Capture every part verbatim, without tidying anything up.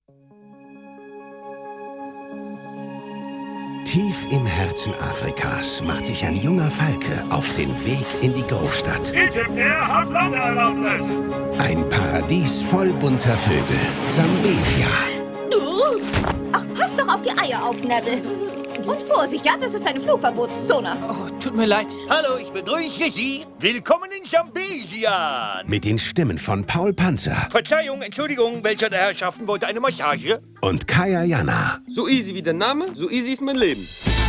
Tief im Herzen Afrikas macht sich ein junger Falke auf den Weg in die Großstadt. Wer hat Landeerlaubnis? Ein Paradies voll bunter Vögel, Sambesia. Uh. Ach, pass doch auf die Eier auf, Neville. Und Vorsicht, ja, das ist eine Flugverbotszone. Oh, tut mir leid. Hallo, ich begrüße Sie. Willkommen in Sambesia. Mit den Stimmen von Paul Panzer. Verzeihung, Entschuldigung, welcher der Herrschaften wollte eine Massage? Und Kaya Jana. So easy wie der Name, so easy ist mein Leben.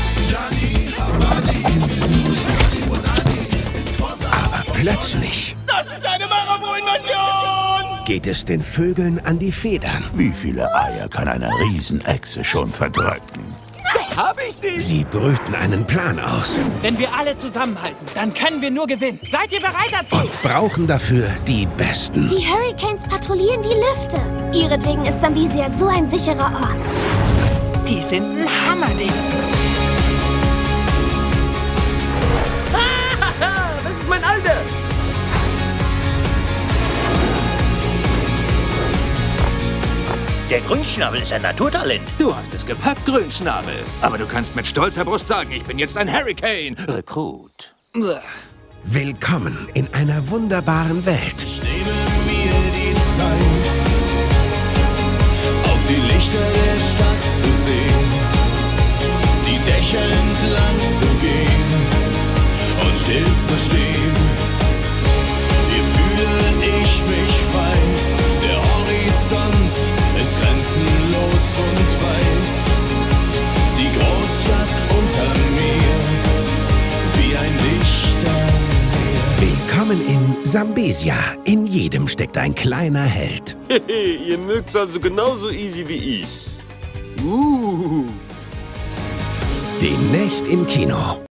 Aber plötzlich... Das ist eine Marabou-Invasion! ...geht es den Vögeln an die Federn. Wie viele Eier kann eine Riesenechse schon verdrücken? Hab ich nicht! Sie brüten einen Plan aus. Wenn wir alle zusammenhalten, dann können wir nur gewinnen. Seid ihr bereit dazu? Und brauchen dafür die Besten. Die Hurricanes patrouillieren die Lüfte. Ihretwegen ist Sambesia so ein sicherer Ort. Die sind ein Hammerding. Das ist mein Alter. Der Grünschnabel ist ein Naturtalent. Du hast es gepackt, Grünschnabel. Aber du kannst mit stolzer Brust sagen, ich bin jetzt ein Hurricane-Rekrut. Willkommen in einer wunderbaren Welt. Ich nehme mir die Zeit, auf die Lichter der Stadt zu sehen, die Dächer entlang zu gehen und still zu stehen. Hier fühle ich mich frei, der Horizont ist grenzenlos und weit. Die Großstadt unter mir, wie ein Lichtermeer. Willkommen in Sambesia. In jedem steckt ein kleiner Held. Hehe, ihr mögt's also genauso easy wie ich. Uh. Demnächst im Kino.